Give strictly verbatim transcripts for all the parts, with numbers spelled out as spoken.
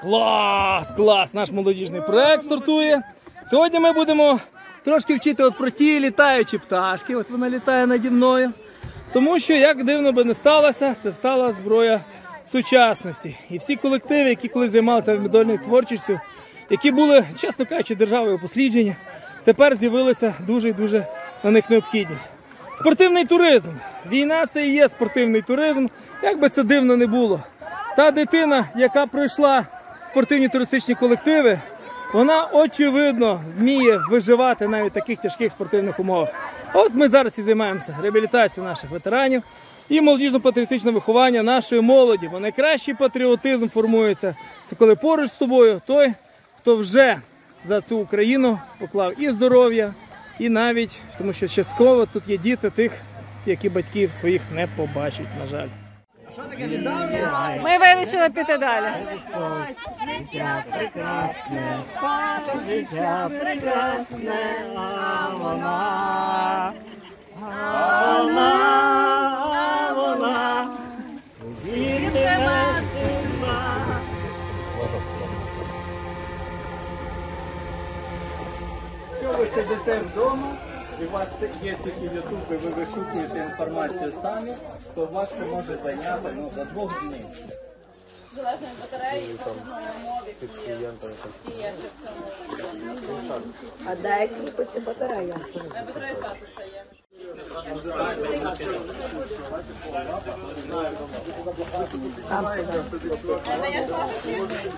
Клас, клас! Наш молодіжний проект стартує. Сьогодні ми будемо трошки вчити от про ті літаючі пташки. От вона літає наді мною. Тому що, як дивно би не сталося, це стала зброя сучасності. І всі колективи, які колись займалися авіамодельною творчістю, які були, чесно кажучи, державою послідження, тепер з'явилася дуже і дуже на них необхідність. Спортивний туризм. Війна – це і є спортивний туризм, як би це дивно не було. Та дитина, яка пройшла спортивні туристичні колективи, вона, очевидно, вміє виживати навіть в таких тяжких спортивних умовах. А от ми зараз і займаємося реабілітацією наших ветеранів і молодіжно-патріотичне виховання нашої молоді. Бо найкращий патріотизм формується – це коли поруч з тобою той, хто вже за цю Україну поклав і здоров'я, і навіть, тому що частково тут є діти тих, які батьків своїх не побачать, на жаль. Ми вирішили піти далі. Життя прекрасне, життя прекрасне, а вона, а вона, а вона, світиме сuma. Якщо ви сидите вдома, і у вас є тільки ютуб, і ви вишукуєте інформацію самі, то у вас це може зайняти ну, до двох днів. Залежно від батареї, потрібної умови, які є в цьому. А де кріпиться батарея? Батарея статуса є. Даєш ваші?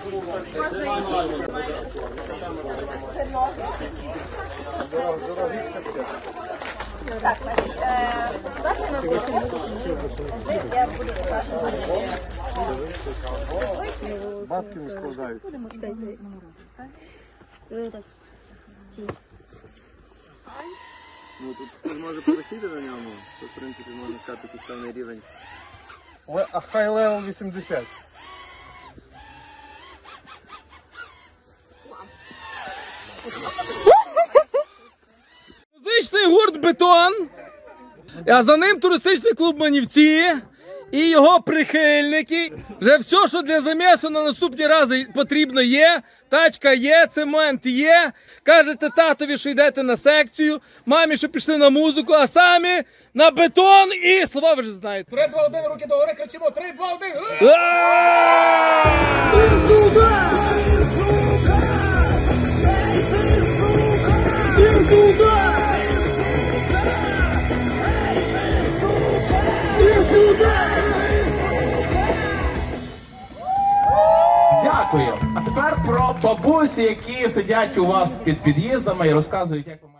Так, значить, ситуація ми будемо. Я буду показувати. Бабки не складають. Ну тут хтось може повисіти на ньому, то в принципі можна сказати підставний рівень. А хай левел вісімдесят. Музичний гурт «Бетон», а за ним туристичний клуб «Манівці» і його прихильники. Вже все, що для замісу на наступні рази потрібно є. Тачка є, цемент є. Кажете татові, що йдете на секцію, мамі, що пішли на музику, а самі на бетон і слова ви вже знаєте. Три, два, один, руки догори, кричимо. Три, два, один. Дякую. А тепер про бабусі, які сидять у вас під під'їздами і розказують, як вам